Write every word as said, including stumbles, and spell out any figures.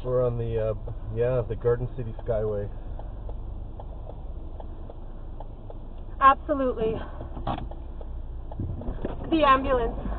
We're on the, uh, yeah, the Garden City Skyway. Absolutely. The ambulance.